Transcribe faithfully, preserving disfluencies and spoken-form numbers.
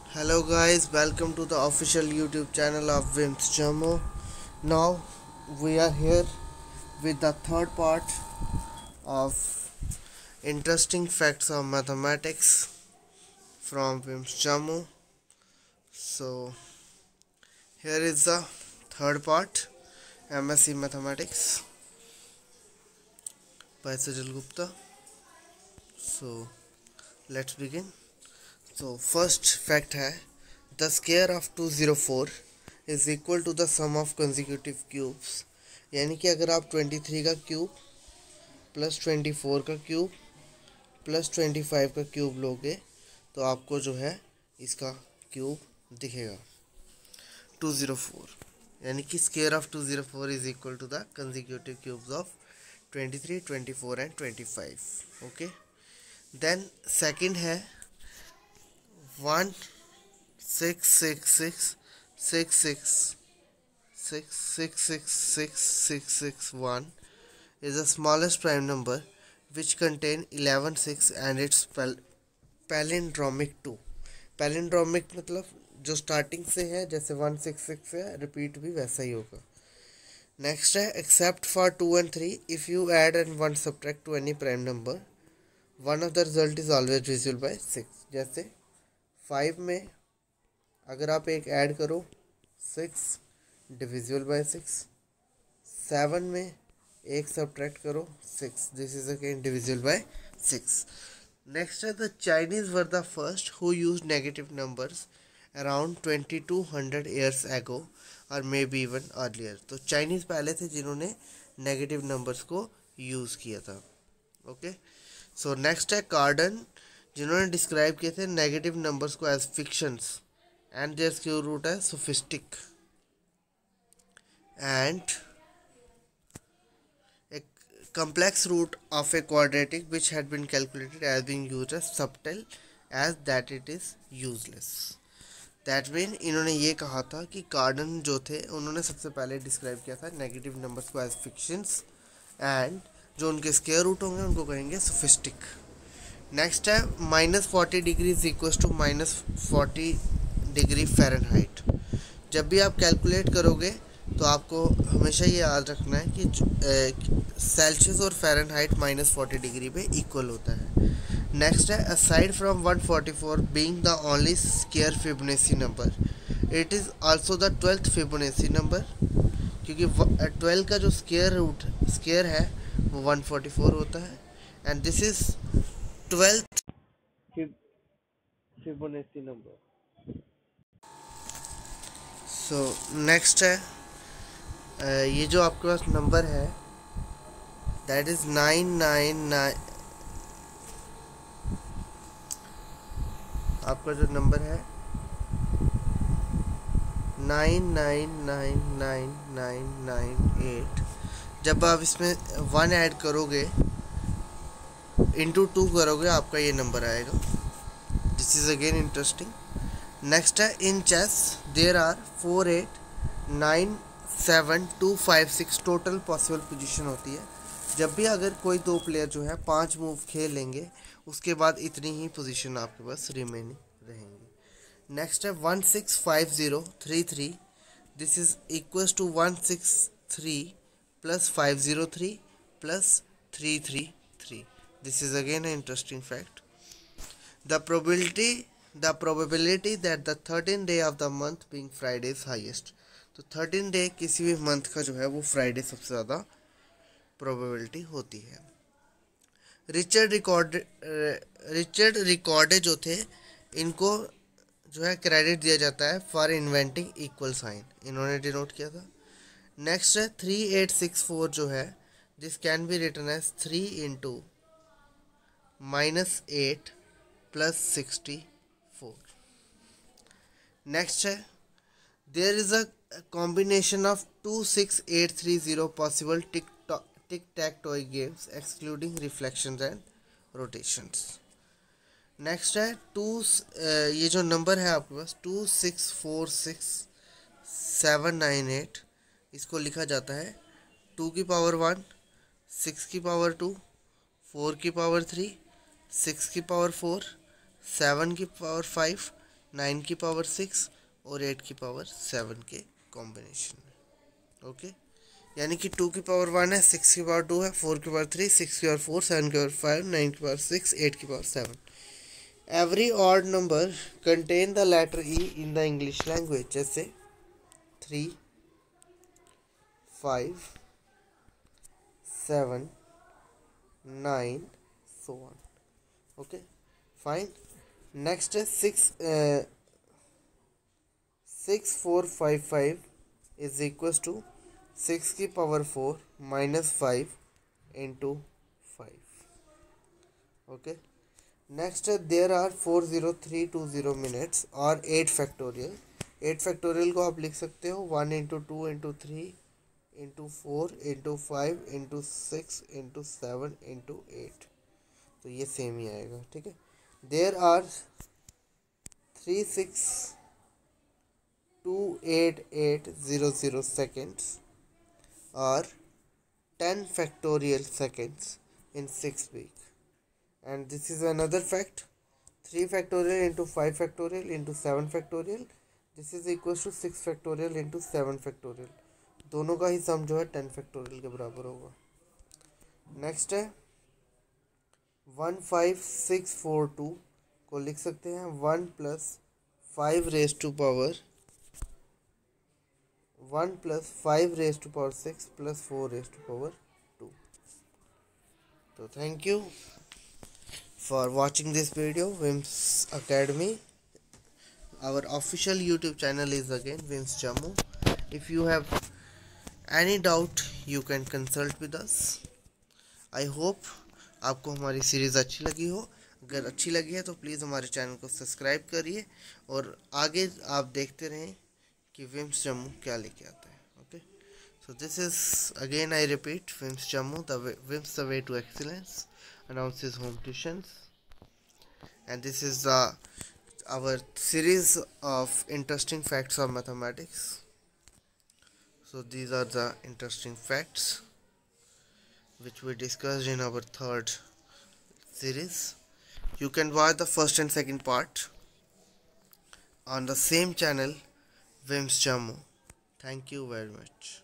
Hello guys, welcome to the official YouTube channel of Wims Jamo. Now we are here with the third part of interesting facts of mathematics from Wims Jamo. So here is the third part, M S c Mathematics by Sajal Gupta. So let's begin. So first fact है, the square of two hundred four is equal to the sum of consecutive cubes. यानी कि अगर आप तेईस का cube plus चौबीस का cube plus पच्चीस का क्यूब लोगे तो आपको जो है इसका क्यूब दिखेगा two hundred four. यानी कि square of two hundred four is equal to the consecutive cubes of twenty-three, twenty-four and twenty-five. Okay. Then second है one six six six six six six six six six six six one is the smallest prime number which contain eleven six and its palindromic two. palindromic मतलब जो starting से है जैसे one six six है repeat भी वैसा ही होगा. नेक्स्ट है except for two and three if you add and one subtract to any prime number one of the result is always divisible by six. जैसे फाइव में अगर आप एक ऐड करो six divisible by six, seven में एक subtract करो six, this is again divisible by six. Next है the Chinese were the first who use negative numbers around twenty two hundred years ago और मे बी इवन अर्लियर. तो Chinese पहले थे जिन्होंने negative numbers को use किया था. Okay. सो next है कार्डन जिन्होंने डिस्क्राइब किए थे नेगेटिव नंबर्स को as fictions and their square root है sophistic and a complex root of a quadratic which had been calculated as being used as subtle as that it is useless. That mean इन्होंने ये कहा था कि कार्डन जो थे उन्होंने सबसे पहले डिस्क्राइब किया था नेगेटिव नंबर्स को एज फिक्शंस एंड जो उनके स्क्वायर रूट होंगे उनको कहेंगे सोफिस्टिक. नेक्स्ट है minus forty degree is equal to minus forty degree Fahrenheit. जब भी आप कैलकुलेट करोगे तो आपको हमेशा ये याद रखना है कि सेल्सियस और फ़ारेनहाइट माइनस फोर्टी डिग्री पे इक्वल होता है. नेक्स्ट है aside from one forty four being the only square Fibonacci number it is also the twelfth Fibonacci number, क्योंकि ट्वेल्व का जो स्क्वायर रूट स्क्वायर है वो वन फोर्टी फोर होता है and this is twelfth Fibonacci number. So next है uh, ये जो आपके पास नंबर है that is nine nine nine. आपका जो नंबर है nine nine nine nine nine nine eight, जब आप इसमें वन ऐड करोगे इंटू टू करोगे आपका ये नंबर आएगा. This is again interesting. Next है in chess there are four eight nine seven two five six total possible position होती है. जब भी अगर कोई दो प्लेयर जो है पांच मूव खेल लेंगे उसके बाद इतनी ही पोजीशन आपके पास रिमेनिंग रहेंगी. नेक्स्ट है one six five zero three three this is equals to one six three plus five zero three plus three three three. This is again an interesting fact. The probability the probability that the thirteenth day of the month being Friday is highest. तो thirteen day किसी भी month का जो है वो Friday सबसे ज़्यादा probability होती है. रिचर्ड रिकॉर्ड रिचर्ड रिकॉर्डे जो थे इनको जो है क्रेडिट दिया जाता है फॉर इन्वेंटिंग इक्वल साइन, इन्होंने डिनोट किया था. नेक्स्ट है थ्री एट सिक्स फोर जो है this can be written as three into minus eight plus sixty four. Next है there is a combination of two six eight three zero possible tic tic tac toe games excluding reflections and rotations. Next है two ये जो number है आपके पास two six four six seven nine eight, इसको लिखा जाता है टू की पावर वन, सिक्स की पावर टू, फोर की पावर थ्री, सिक्स की पावर फोर, सेवन की पावर फाइव नाइन की पावर सिक्स और एट की पावर सेवन के कॉम्बिनेशन में। ओके, यानी कि टू की पावर वन है, सिक्स की पावर टू है, फोर की पावर थ्री, सिक्स की पावर फोर, सेवन की पावर फाइव, नाइन की पावर सिक्स, एट की power seven. Every odd number contain the letter E in the English language, जैसे three, five, seven, nine, so on. Okay fine. Next है six six four five five is equal to six की power four minus five into five. Okay, next है there are four zero three two zero minutes और eight factorial. Eight factorial को आप लिख सकते हो one into two into three into four into five into six into seven into eight, तो ये same ही आएगा। ठीक है, there are three six two eight eight zero zero seconds और ten factorial seconds in six weeks. And this is another fact, three factorial into five factorial into seven factorial, this is equals to six factorial into seven factorial, दोनों का ही सम जो है ten factorial के बराबर होगा। Next है one five six four two को लिख सकते हैं one plus five raise to power one plus five raise to power six plus four raise to power two. तो thank you for watching this video. Vim's Academy, our official YouTube channel is again Vim's Jammu. If you have any doubt you can consult with us. I hope आपको हमारी series अच्छी लगी हो। अगर अच्छी लगी है तो प्लीज़ हमारे चैनल को सब्सक्राइब करिए और आगे आप देखते रहें कि विम्स जम्मू क्या लेके आता है। Okay, so this is again I repeat, Vim's Jammu, the way, Vim's the way to excellence, announces home tuitions, and this is the our series of interesting facts of mathematics. So these are the interesting facts which we discussed in our third series. You can watch the first and second part on the same channel, Vim's Jammu. Thank you very much.